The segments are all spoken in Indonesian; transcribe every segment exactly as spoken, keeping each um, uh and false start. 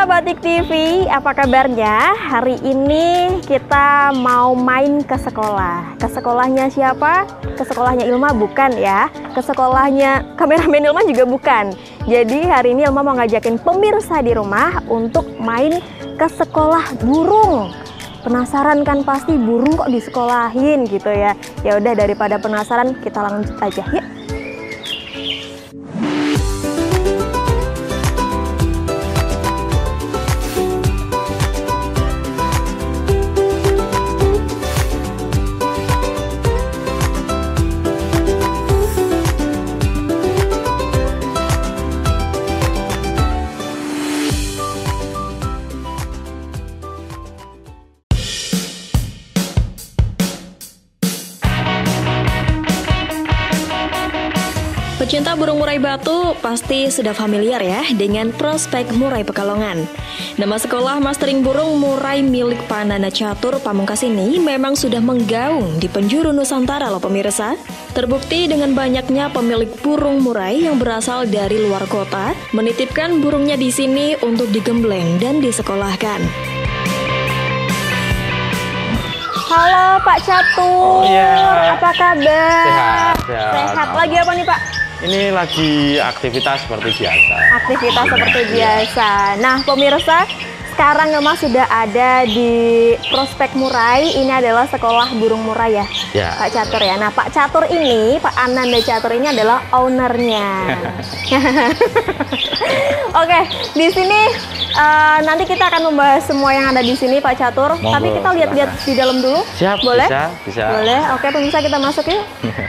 Pemirsa Batik T V, apa kabarnya? Hari ini kita mau main ke sekolah. Ke sekolahnya siapa? Ke sekolahnya Ilma bukan ya? Ke sekolahnya kameramen Ilma juga bukan. Jadi hari ini Ilma mau ngajakin pemirsa di rumah untuk main ke sekolah burung. Penasaran kan pasti burung kok disekolahin gitu ya? Ya udah, daripada penasaran kita lanjut aja yuk. Pecinta burung murai batu pasti sudah familiar ya dengan prospek murai Pekalongan. Nama sekolah mastering burung murai milik Pak Nana Catur Pamungkas ini memang sudah menggaung di penjuru Nusantara loh pemirsa. Terbukti dengan banyaknya pemilik burung murai yang berasal dari luar kota menitipkan burungnya di sini untuk digembleng dan disekolahkan. Halo Pak Catur, oh, ya. Apa kabar? Sehat, sehat. Sehat. Lagi apa nih Pak? Ini lagi aktivitas seperti biasa. Aktivitas seperti biasa. Nah pemirsa, sekarang Ilma sudah ada di Prospek Murai. Ini adalah sekolah burung murai ya, ya, Pak Catur ya. Nah Pak Catur ini, Pak Ananda Catur ini adalah ownernya. Oke, di sini uh, nanti kita akan membahas semua yang ada di sini Pak Catur. Monggo, tapi kita lihat-lihat di dalam dulu. Siap, boleh? Bisa, bisa. Boleh. Oke pemirsa, kita masuk yuk.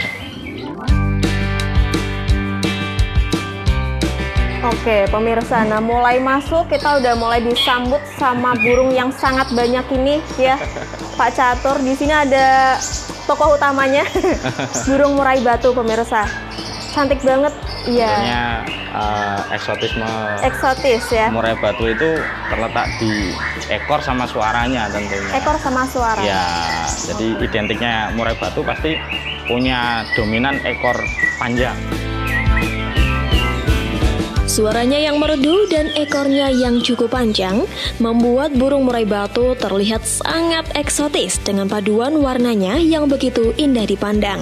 Oke pemirsa, nah mulai masuk kita udah mulai disambut sama burung yang sangat banyak ini ya Pak Catur. Di sini ada tokoh utamanya, burung murai batu pemirsa. Cantik banget, iya. Uh, eksotisme eksotis ya. Murai batu itu terletak di ekor sama suaranya tentunya. Ekor sama suara. Ya, jadi identiknya murai batu pasti punya dominan ekor panjang. Suaranya yang merdu dan ekornya yang cukup panjang membuat burung murai batu terlihat sangat eksotis dengan paduan warnanya yang begitu indah dipandang.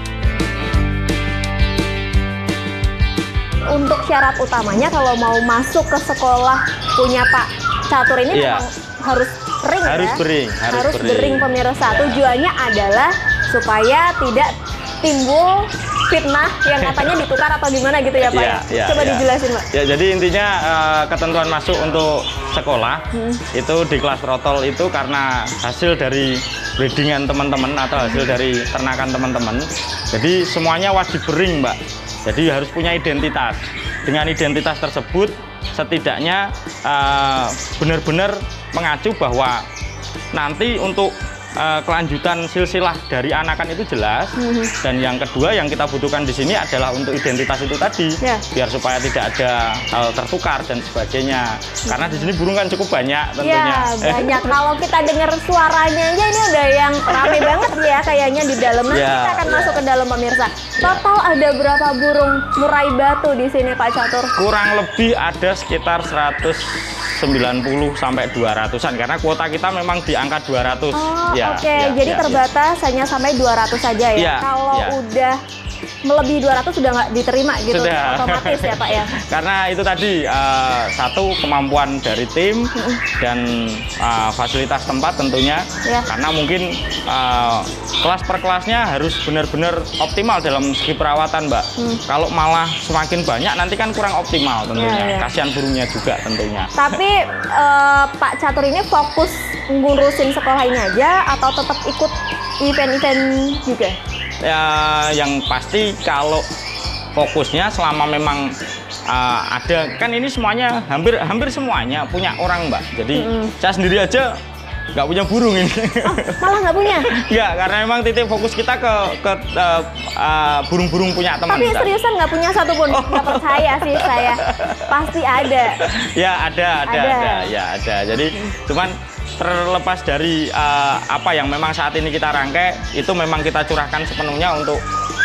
Untuk syarat utamanya kalau mau masuk ke sekolah punya Pak Catur ini ya, memang harus bering harus ya? Bering, harus, harus bering. bering pemirsa. Ya. Tujuannya adalah supaya tidak timbul fitnah yang katanya ditukar atau gimana gitu ya Pak ya, ya? Coba ya. dijelasin Pak. Ya, jadi intinya uh, ketentuan masuk untuk sekolah hmm. itu di kelas trotol itu karena hasil dari breedingan teman-teman atau hasil dari ternakan teman-teman. Jadi semuanya wajib bering Mbak. Jadi harus punya identitas. Dengan identitas tersebut setidaknya uh, benar-benar mengacu bahwa nanti untuk Uh, kelanjutan silsilah dari anakan itu jelas. Mm-hmm. Dan yang kedua yang kita butuhkan di sini adalah untuk identitas itu tadi, yeah. biar supaya tidak ada hal tertukar dan sebagainya. Mm-hmm. Karena di sini burung kan cukup banyak tentunya. Ya, banyak. Kalau kita dengar suaranya aja ini udah yang rame banget ya kayaknya di dalam. Nanti yeah, kita akan yeah. masuk ke dalam pemirsa. Total yeah. ada berapa burung murai batu di sini Pak Catur? Kurang lebih ada sekitar seratus sembilan puluh sampai dua ratusan karena kuota kita memang di angka dua ratus. Oh, ya, oke. Okay. Ya, Jadi ya, terbatas ya. hanya sampai dua ratus saja ya. ya Kalau ya. udah melebihi dua ratus sudah nggak diterima gitu. Sudah. Otomatis ya Pak ya. Karena itu tadi uh, satu kemampuan dari tim dan uh, fasilitas tempat tentunya. Ya. Karena mungkin uh, kelas per kelasnya harus benar-benar optimal dalam segi perawatan Mbak. Hmm. Kalau malah semakin banyak nanti kan kurang optimal tentunya. Ya, ya. Kasihan burungnya juga tentunya. Tapi uh, Pak Catur ini fokus ngurusin sekolah ini aja atau tetap ikut event-event juga? Ya, yang pasti kalau fokusnya selama memang uh, ada, kan ini semuanya hampir hampir semuanya punya orang Mbak. Jadi mm-hmm. saya sendiri aja nggak punya burung ini. Oh, malah nggak punya? Nggak, karena memang titik fokus kita ke ke uh, uh, burung-burung punya teman. Tapi kita. Seriusan nggak punya satupun? Oh. Nggak percaya sih saya. Pasti ada. Ya ada, ada, ada, ada, ya ada. Jadi cuman terlepas dari uh, apa yang memang saat ini kita rangkai, itu memang kita curahkan sepenuhnya untuk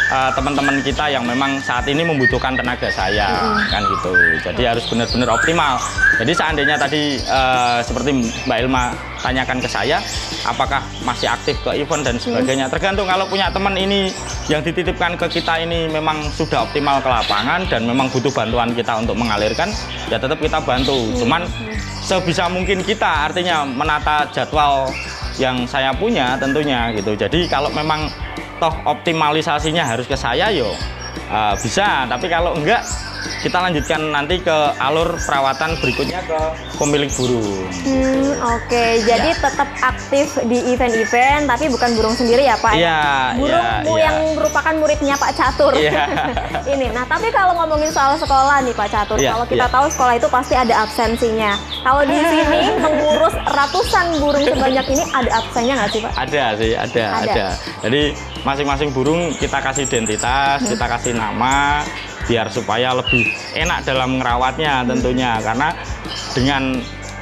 uh, teman-teman kita yang memang saat ini membutuhkan tenaga saya, mm. kan gitu. Jadi harus benar-benar optimal. Jadi seandainya tadi uh, seperti Mbak Ilma tanyakan ke saya, apakah masih aktif ke event dan sebagainya, mm. tergantung. Kalau punya teman ini yang dititipkan ke kita ini memang sudah optimal ke lapangan dan memang butuh bantuan kita untuk mengalirkan, ya tetap kita bantu. Mm. Cuman sebisa mungkin kita artinya menata jadwal yang saya punya tentunya gitu. Jadi kalau memang toh optimalisasinya harus ke saya, yo uh, bisa. Tapi kalau enggak, kita lanjutkan nanti ke alur perawatan berikutnya ke pemilik burung. Hmm, Oke, okay. Jadi ya. Tetap aktif di event-event, tapi bukan burung sendiri ya Pak? Iya. Burungmu ya, ya. Yang merupakan muridnya Pak Catur. Ya. Ini. Nah, tapi kalau ngomongin soal sekolah nih Pak Catur, ya, kalau kita ya. tahu sekolah itu pasti ada absensinya. Kalau di sini mengurus ratusan burung sebanyak ini, ada absennya nggak sih Pak? Ada sih, ada, ada. ada. Jadi masing-masing burung kita kasih identitas, hmm. kita kasih nama, biar supaya lebih enak dalam merawatnya tentunya. Karena dengan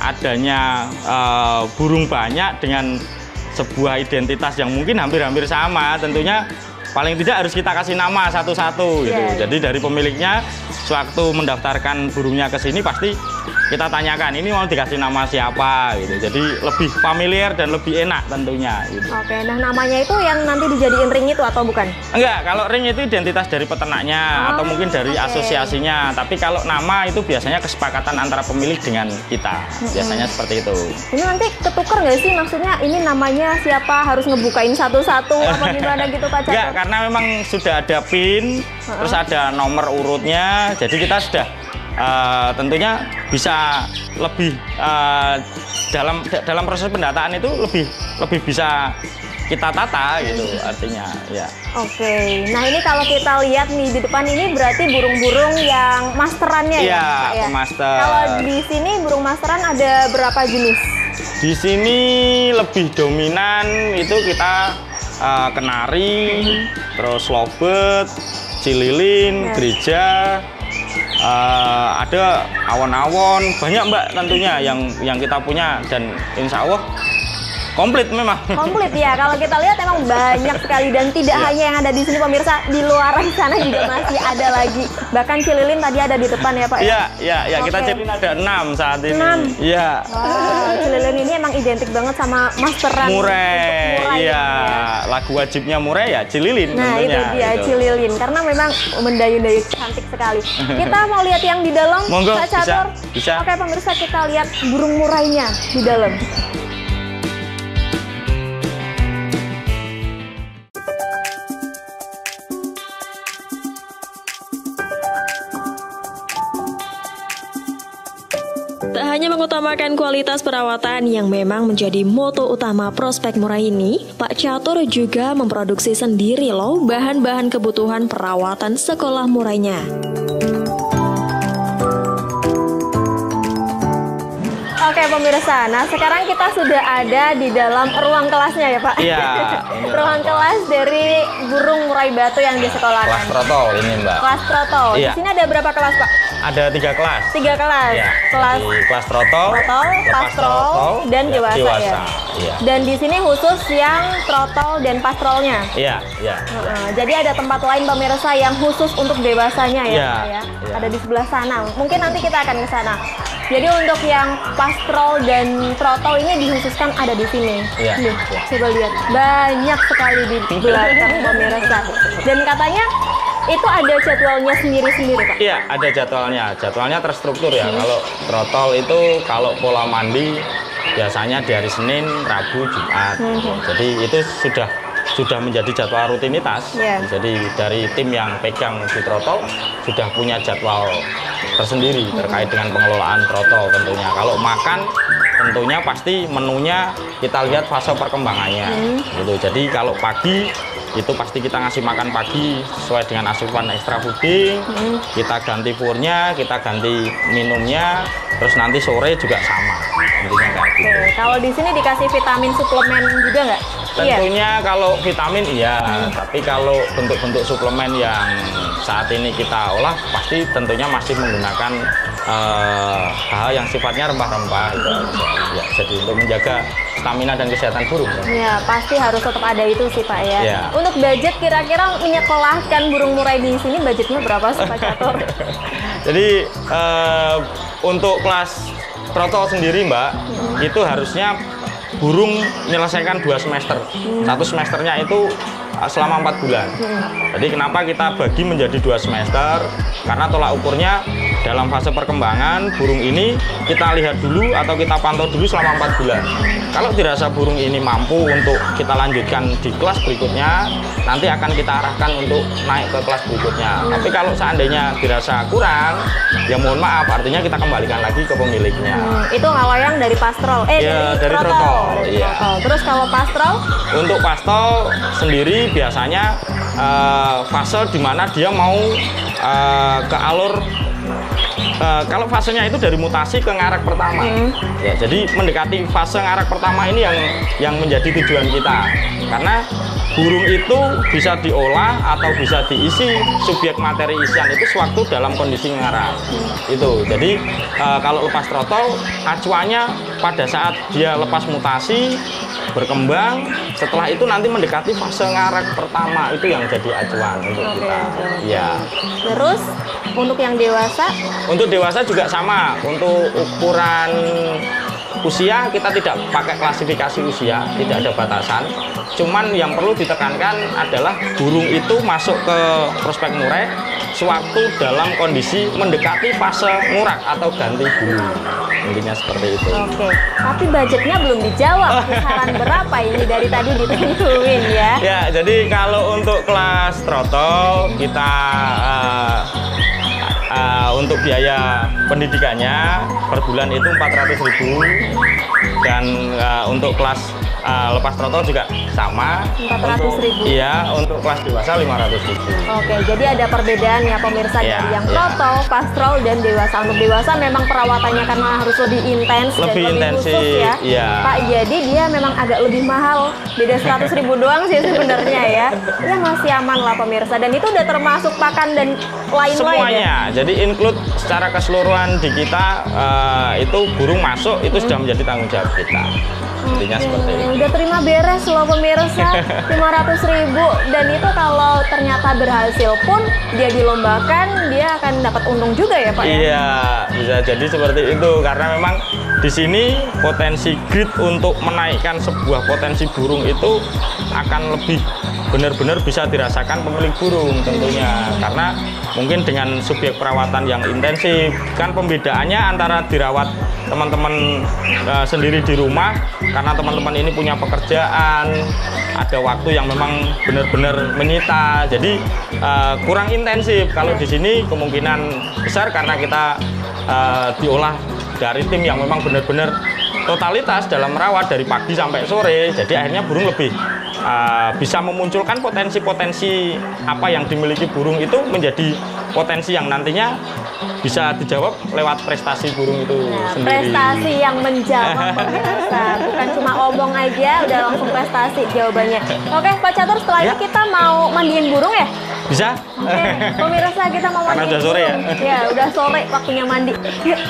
adanya uh, burung banyak dengan sebuah identitas yang mungkin hampir-hampir sama, tentunya paling tidak harus kita kasih nama satu-satu gitu. Yeah. Jadi dari pemiliknya sewaktu mendaftarkan burungnya ke sini pasti kita tanyakan ini mau dikasih nama siapa gitu. Jadi lebih familiar dan lebih enak tentunya gitu. Oke, nah namanya itu yang nanti dijadiin ring itu atau bukan? Enggak, kalau ring itu identitas dari peternaknya oh, atau mungkin dari okay. asosiasinya. Tapi kalau nama itu biasanya kesepakatan antara pemilik dengan kita. Biasanya mm-hmm. seperti itu. Ini nanti ketuker nggak sih? Maksudnya ini namanya siapa, harus ngebukain satu-satu apa gimana gitu Pak Catur? Enggak, karena memang sudah ada pin, uh-huh. terus ada nomor urutnya. Jadi kita sudah Uh, tentunya bisa lebih uh, dalam dalam proses pendataan itu lebih lebih bisa kita tata gitu artinya ya. Oke, nah ini kalau kita lihat nih di depan ini berarti burung-burung yang masterannya ya, ya, ya? Master. Kalau di sini burung masteran ada berapa jenis? Di sini lebih dominan itu kita uh, kenari, hmm. terus lovebird, cililin, yes. gereja. Uh, ada awon-awon, banyak Mbak tentunya yang yang kita punya dan insya Allah komplit memang. Komplit ya, kalau kita lihat emang banyak sekali dan tidak yeah. hanya yang ada di sini pemirsa, di luar sana juga masih ada lagi. Bahkan cililin tadi ada di depan ya Pak? Iya, iya, ya, kita okay. cililin ada enam saat ini. enam? Iya. Wow, cililin ini emang identik banget sama masteran. Murai, iya. Ya. Lagu wajibnya Murai ya cililin. Nah tentunya, itu dia gitu. Cililin, karena memang mendayu-dayu cantik sekali. Kita mau lihat yang di dalam, Monggo, Pak Catur. Bisa, bisa. Oke pemirsa, kita lihat burung murainya di dalam. Tak hanya mengutamakan kualitas perawatan yang memang menjadi moto utama prospek murai ini, Pak Catur juga memproduksi sendiri loh bahan-bahan kebutuhan perawatan sekolah murainya. Oke pemirsa, nah sekarang kita sudah ada di dalam ruang kelasnya ya Pak? Iya. Ruang kelas dari burung murai batu yang disekolahkan. Kelas trotol ini Mbak. Kelas trotol. Iya. Di sini ada berapa kelas Pak? Ada tiga kelas. Tiga kelas. Ya, kelas kelas trotol, trotol, pastrol, dan ya, dewasa, dewasa ya. Ya. Dan di sini khusus yang trotol dan pastrolnya. Iya, iya. Uh, jadi ada tempat lain pemirsa yang khusus untuk dewasanya ya, ya, ya. ya. Ada di sebelah sana. Mungkin nanti kita akan ke sana. Jadi untuk yang pastrol dan trotol ini dikhususkan ada di sini. Ya, Nih, ya. coba lihat, banyak sekali di belakang pemirsa. Dan katanya itu ada jadwalnya sendiri-sendiri Pak? Iya, ada jadwalnya. Jadwalnya terstruktur ya. Hmm. Kalau trotol itu kalau pola mandi biasanya di hari Senin, Rabu, Jumat. Hmm. Jadi itu sudah sudah menjadi jadwal rutinitas. Yeah. Jadi dari tim yang pegang di trotol sudah punya jadwal tersendiri hmm. terkait dengan pengelolaan trotol tentunya. Kalau makan tentunya pasti menunya kita lihat fase perkembangannya. Hmm. Gitu. Jadi kalau pagi itu pasti kita ngasih makan pagi sesuai dengan asupan extra fooding, hmm. kita ganti furnya, kita ganti minumnya, terus nanti sore juga sama. Intinya kayak gitu. Oke, kalau di sini dikasih vitamin suplemen juga nggak? Tentunya iya. Kalau vitamin iya, hmm. tapi kalau bentuk-bentuk suplemen yang saat ini kita olah pasti tentunya masih menggunakan uh, hal yang sifatnya rempah-rempah gitu. Ya, jadi untuk menjaga stamina dan kesehatan burung. Ya, pasti harus tetap ada itu sih Pak ya. Ya. Untuk budget kira-kira menyekolahkan burung murai di sini budgetnya berapa sih Pak Catur? Jadi uh, untuk kelas trotol sendiri Mbak, hmm. itu harusnya burung menyelesaikan dua semester. Hmm. Satu semesternya itu selama empat bulan. Hmm. Jadi kenapa kita bagi menjadi dua semester? Karena tolak ukurnya dalam fase perkembangan burung ini kita lihat dulu atau kita pantau dulu selama empat bulan. Kalau dirasa burung ini mampu untuk kita lanjutkan di kelas berikutnya, nanti akan kita arahkan untuk naik ke kelas berikutnya. Hmm. Tapi kalau seandainya dirasa kurang, ya mohon maaf, artinya kita kembalikan lagi ke pemiliknya. Hmm, itu kalau yang dari pastrol, eh ya, dari, dari trotol. trotol. Dari Iya. trotol. Terus kalau pastrol? Untuk pastrol sendiri biasanya uh, fase di mana dia mau uh, ke alur. Uh, kalau fasenya itu dari mutasi ke ngarak pertama, hmm. ya, jadi mendekati fase ngarak pertama ini yang yang menjadi tujuan kita, karena burung itu bisa diolah atau bisa diisi subjek materi isian itu sewaktu dalam kondisi ngarak. Hmm. Itu, jadi uh, kalau lepas trotol, acuannya pada saat dia lepas mutasi, berkembang, setelah itu nanti mendekati fase ngarak pertama, itu yang jadi acuan untuk okay, kita. okay. Ya. Terus untuk yang dewasa? Untuk dewasa juga sama. Untuk ukuran usia kita tidak pakai klasifikasi usia, tidak ada batasan. Cuman yang perlu ditekankan adalah burung itu masuk ke prospek murai sewaktu dalam kondisi mendekati fase ngurak atau ganti bulu. Intinya seperti itu. Oke, tapi budgetnya belum dijawab. Kisaran berapa ini dari tadi ditentuin ya? Ya, jadi kalau untuk kelas trotol kita uh, uh, untuk biaya pendidikannya per bulan itu empat ratus ribu, dan uh, untuk kelas uh, lepas trotol juga sama. empat ratus ribu. Iya, untuk kelas dewasa lima ratus ribu. Oke, jadi ada perbedaan ya pemirsa ya, dari yang ya. trotol, pastrol, dan dewasa. Untuk dewasa memang perawatannya karena harus lebih intens lebih dan intensif, lebih khusus ya. ya. Pak, jadi dia memang agak lebih mahal. Beda seratus ribu doang sih sebenarnya ya. Ya masih aman lah pemirsa. Dan itu udah termasuk pakan dan lain-lain semuanya. Ya? Jadi include secara keseluruhan di kita uh, itu burung masuk itu hmm. sudah menjadi tanggung jawab kita. Intinya Oke, seperti itu. udah terima beres loh pemirsa, lima ratus ribu, dan itu kalau ternyata berhasil pun dia dilombakan, dia akan dapat untung juga ya Pak ya? Iya, bisa jadi seperti itu, karena memang di sini potensi grid untuk menaikkan sebuah potensi burung itu akan lebih benar-benar bisa dirasakan pemilik burung tentunya, karena mungkin dengan subjek perawatan yang intensif, kan pembedaannya antara dirawat teman-teman uh, sendiri di rumah karena teman-teman ini punya pekerjaan, ada waktu yang memang benar-benar menyita, jadi uh, kurang intensif. Kalau di sini kemungkinan besar karena kita uh, diolah dari tim yang memang benar-benar totalitas dalam merawat dari pagi sampai sore, jadi akhirnya burung lebih uh, bisa memunculkan potensi-potensi apa yang dimiliki burung itu menjadi potensi yang nantinya bisa dijawab lewat prestasi burung itu nah, sendiri. Prestasi yang menjawab pemirsa, bukan cuma omong aja udah langsung prestasi jawabannya. Oke Pak Catur, setelah ya. ini kita mau mandiin burung ya? Bisa. Oke, pemirsa kita mau mandiin udah sore burung. ya? Ya, udah sore waktunya mandi. Yuk.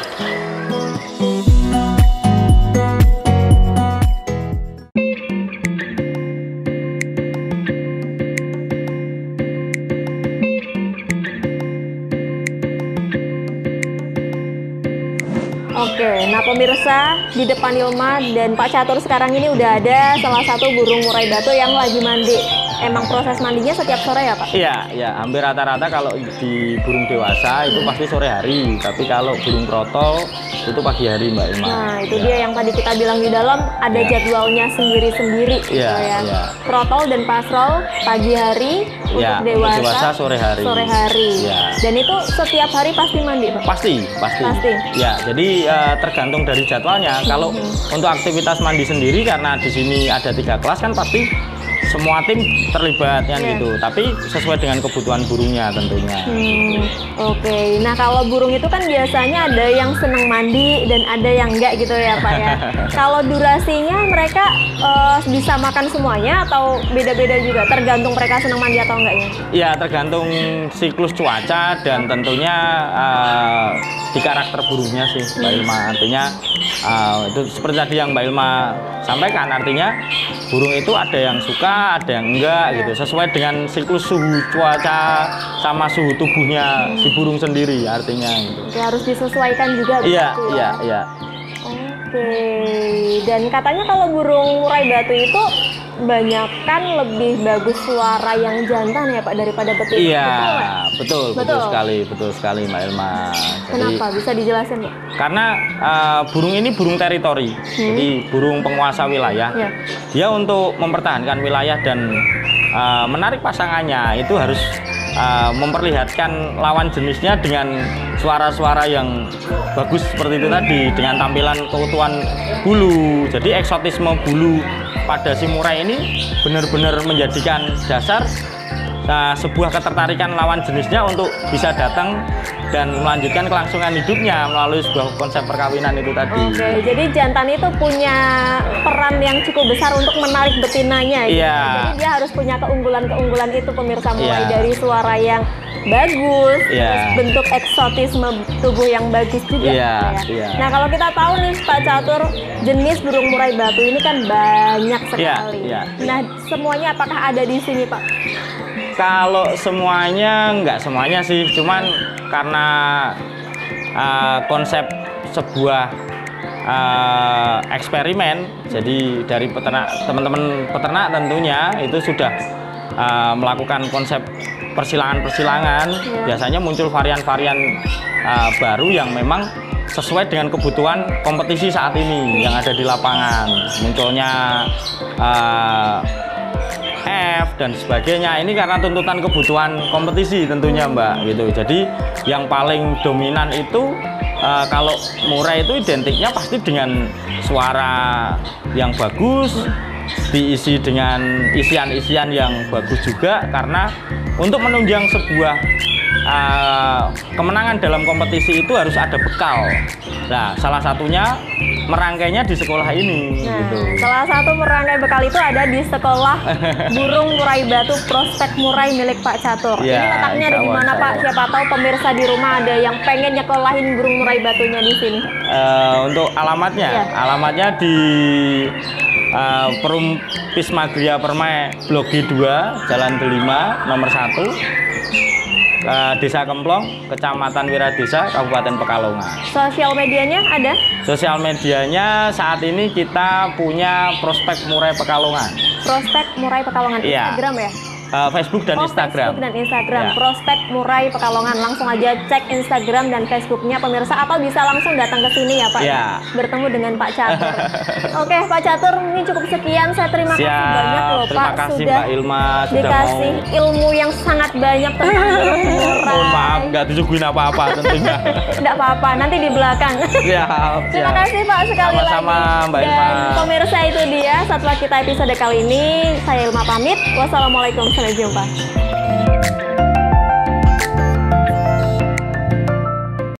Oke, nah pemirsa, di depan Ilma dan Pak Catur sekarang ini udah ada salah satu burung murai batu yang lagi mandi. Emang proses mandinya setiap sore ya Pak? Iya, ya hampir rata-rata kalau di burung dewasa itu pasti sore hari, tapi kalau burung trotol itu pagi hari Mbak Ilma. Nah itu ya. dia yang tadi kita bilang di dalam ada ya. jadwalnya sendiri-sendiri. Iya, ya. ya. Trotol dan pastrol pagi hari, ya, untuk dewasa, untuk dewasa sore hari. Sore hari. Ya. Dan itu setiap hari pasti mandi Pak? Pasti, pasti. Pasti. Ya, jadi uh, tergantung dari jadwalnya. Kalau hmm. untuk aktivitas mandi sendiri karena di sini ada tiga kelas kan pasti semua tim terlibat kan Iya. gitu, tapi sesuai dengan kebutuhan burungnya tentunya. Hmm, oke. Nah, kalau burung itu kan biasanya ada yang seneng mandi dan ada yang enggak gitu ya, Pak ya. Kalau durasinya mereka eh, bisa makan semuanya atau beda-beda juga, tergantung mereka seneng mandi atau enggaknya? Iya, tergantung siklus cuaca dan tentunya uh, di karakter burungnya sih, Mbak Ilma. Artinya uh, itu seperti tadi yang Mbak Ilma sampaikan, artinya burung itu ada yang suka, ada yang enggak gitu, sesuai dengan siklus suhu cuaca sama suhu tubuhnya si burung sendiri artinya gitu. Oke, harus disesuaikan juga Iya, begitu iya, ya. iya. Oke. Dan katanya kalau burung murai batu itu banyakan lebih bagus suara yang jantan ya Pak daripada betina. Iya, Betul nggak? betul, betul, Betul. sekali, betul sekali Mbak Ilma. Jadi, Kenapa? Bisa dijelasin Pak? karena uh, burung ini burung teritori, jadi burung penguasa wilayah. Ya. Dia untuk mempertahankan wilayah dan uh, menarik pasangannya itu harus uh, memperlihatkan lawan jenisnya dengan suara-suara yang bagus seperti itu tadi, dengan tampilan keutuhan bulu. Jadi eksotisme bulu pada si murai ini benar-benar menjadikan dasar nah, sebuah ketertarikan lawan jenisnya untuk bisa datang dan melanjutkan kelangsungan hidupnya melalui sebuah konsep perkawinan itu tadi. Oke, jadi jantan itu punya peran yang cukup besar untuk menarik betinanya. gitu. Iya. Jadi dia harus punya keunggulan-keunggulan itu pemirsa, mulai Iya. dari suara yang bagus, Iya. terus bentuk eksotisme tubuh yang bagus juga. Iya, gitu ya. iya. Nah kalau kita tahu nih Pak Catur, jenis burung murai batu ini kan banyak sekali. iya. Nah semuanya apakah ada di sini Pak? Kalau semuanya nggak semuanya sih, cuman karena uh, konsep sebuah uh, eksperimen, jadi dari peternak teman-teman peternak tentunya itu sudah uh, melakukan konsep persilangan-persilangan. Ya. Biasanya muncul varian-varian uh, baru yang memang sesuai dengan kebutuhan kompetisi saat ini yang ada di lapangan. Munculnya uh, F dan sebagainya ini karena tuntutan kebutuhan kompetisi tentunya Mbak gitu. Jadi yang paling dominan itu uh, kalau murai itu identiknya pasti dengan suara yang bagus, diisi dengan isian-isian yang bagus juga, karena untuk menunjang sebuah uh, kemenangan dalam kompetisi itu harus ada bekal. Nah, salah satunya merangkainya di sekolah ini. Nah, gitu. salah satu merangkai bekal itu ada di sekolah burung murai batu Prospek Murai milik Pak Catur. Ya, Ini letaknya ada di insya Allah, mana insya Pak? Allah. Siapa tahu pemirsa di rumah ada yang pengen nyekolahin burung murai batunya di sini. Eh, untuk alamatnya, Iya. alamatnya di eh, Perum Pismagria Permai Blok G dua, Jalan Delima, nomor satu, eh, Desa Kemplong, Kecamatan Wiradesa, Kabupaten Pekalongan. Sosial medianya ada? Sosial medianya saat ini kita punya Prospek Murai Pekalongan, Prospek Murai Pekalongan, Iya. Instagram ya? Eh, Facebook dan Oh, Instagram. Facebook dan Instagram. Ya. Prospek Murai Pekalongan. Langsung aja cek Instagram dan Facebooknya pemirsa, atau bisa langsung datang ke sini ya Pak. Ya. Bertemu dengan Pak Catur. Oke Pak Catur, ini cukup sekian. Saya terima kasih Siap. banyak loh Terima Pak kasih sudah Mbak Ilma sudah dikasih mau. ilmu yang sangat banyak tentang burung murai. Mohon maaf, nggak disuguhin apa-apa tentunya. Tidak apa-apa, nanti di belakang. Siap, Terima siap. kasih Pak sekali Sama-sama, lagi. Mbak Dan Ilma. pemirsa itu dia satwa kita episode kali ini. Saya Ilma pamit. Wassalamualaikum, sampai jumpa.